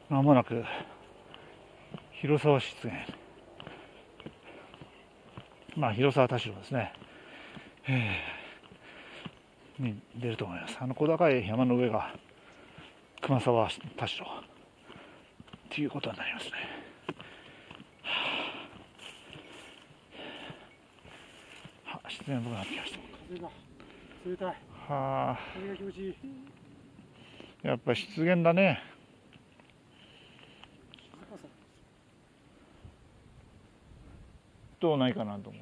まもなく広沢湿原、広沢田代ですね、に出ると思います。小高い山の上が熊沢田代っていうことになりますね。湿原深くなってきました。 風が冷たい。風が気持ちいい。 やっぱり湿原だね。どうないかなと思う。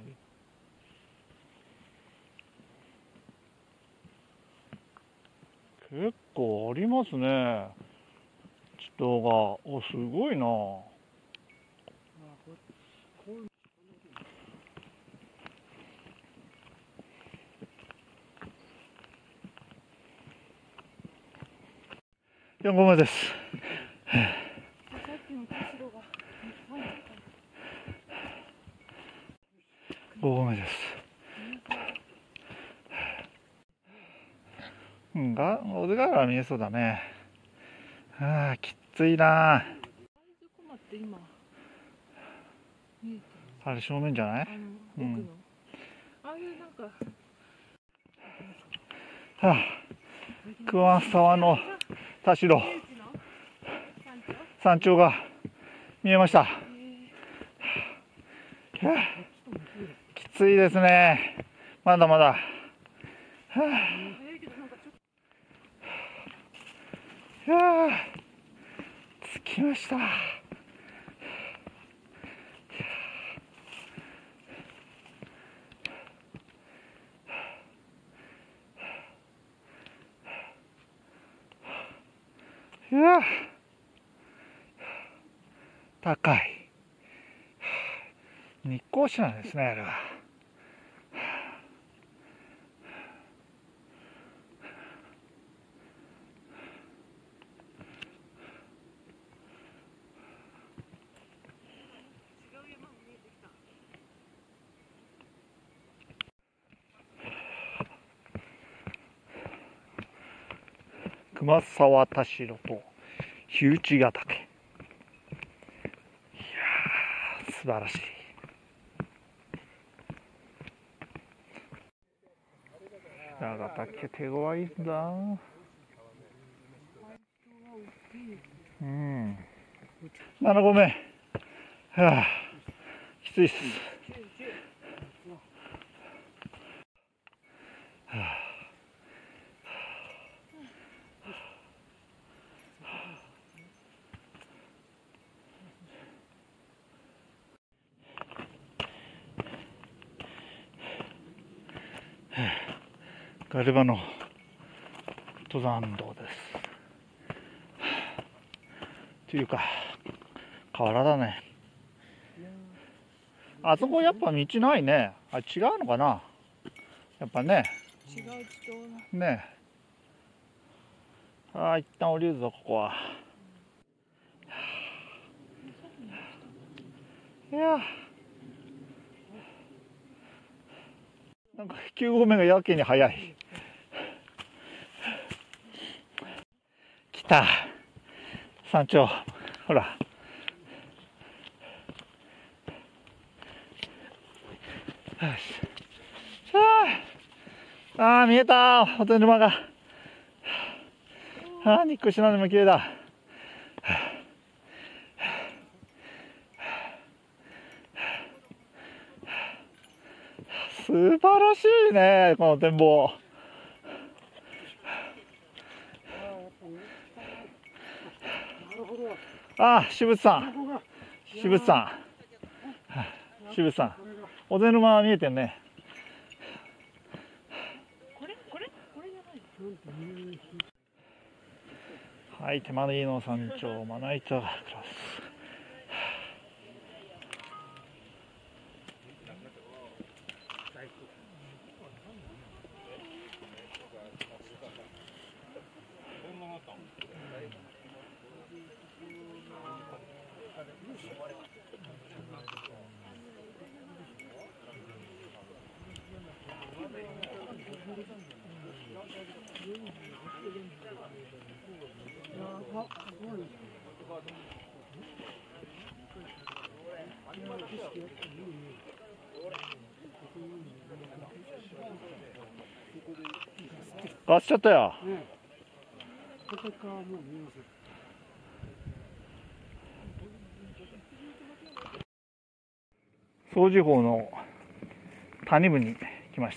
結構ありますね。人が。お、すごいな。4合目です。5合目です。小津川見えそうだね。きついな。あれ正面じゃない？熊沢の田代山頂が見えました。きついですね。まだまだ。着きました。高い。日光市なんですね、あれは。熊沢田代と火打ヶ岳。いやー、素晴らしい。ヶ岳手強いんだ。7合目。きついっす。ガルバの登山道です。というか河原だね。あそこやっぱ道ないね。違うのかな。やっぱね。ね。一旦降りるぞここは。いや。なんか9合目がやけに早い。来た。山頂。ほら。見えた。ホテル沼が。日光市の沼綺麗だ。素晴らしいね、この展望。私物さん。私物さん。私物さん。小瀬沼見えてんね。はい、手まりの山頂、まな板クラス。 ガスしちゃったよ。掃除法の谷部に来ました。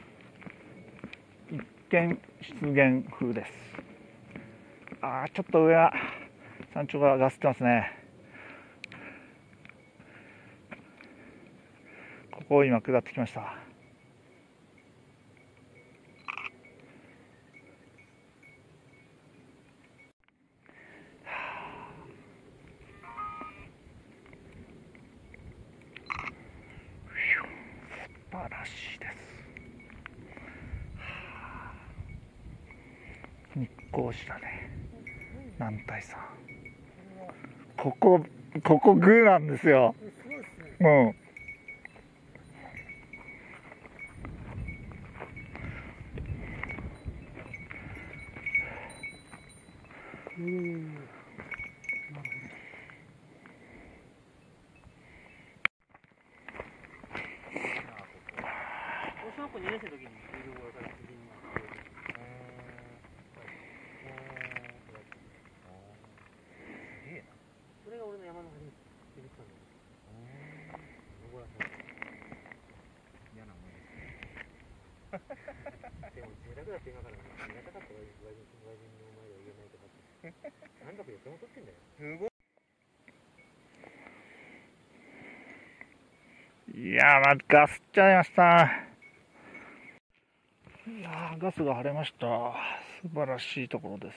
一見湿原風です。ちょっと上は山頂がガスってますね。ここを今下ってきました。素晴らしいです。日光白根男体山、ここグーなんですよ。 小学校2年生の時に水道からそれが俺の山の初めて出てきたんだよ。登らされた。嫌な思いです。でも住宅だって今から見なかったら外人の前では言えないとかってなんだか予定も取ってんだよ。すごい。 いやー、ガスっちゃいました。いやー、ガスが晴れました。素晴らしいところです。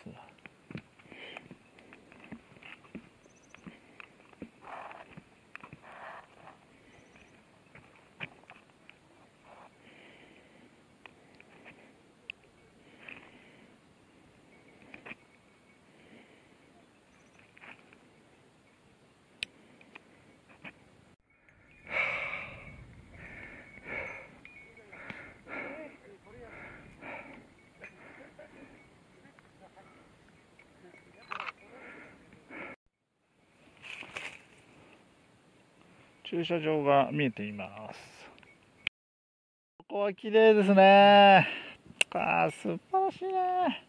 駐車場が見えています。ここは綺麗ですね。素晴らしいね。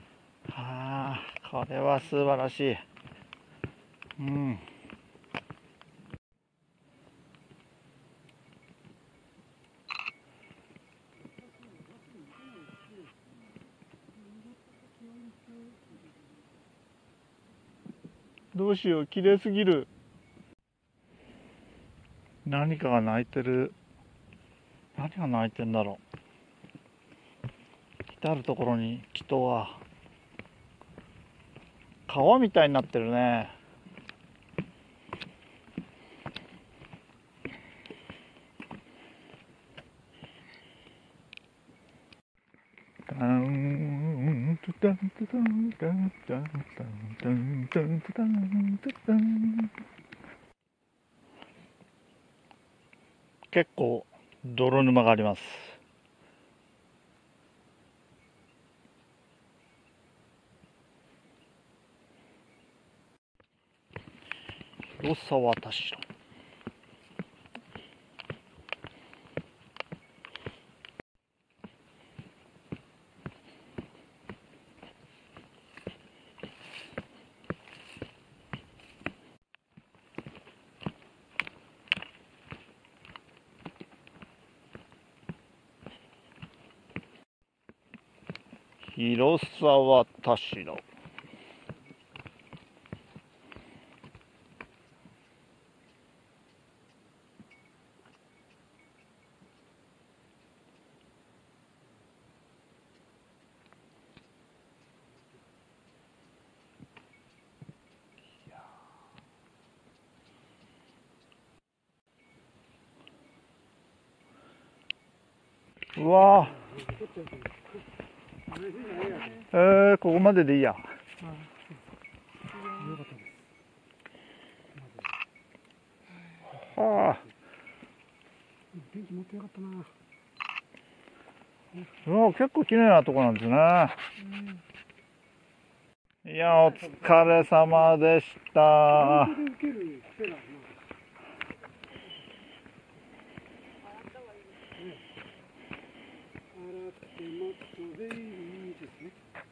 これは素晴らしい。どうしよう、綺麗すぎる。何かが鳴いてる。何が鳴いてんだろう。至る所に人は川みたいになってるね。結構泥沼があります。広沢田代。広沢田代。うわここまででいいや。 天気もっとよかったな。 結構綺麗なとこなんですね。 いや、お疲れ様でした。 本当で受ける癖があります。洗ってマットでいいですね。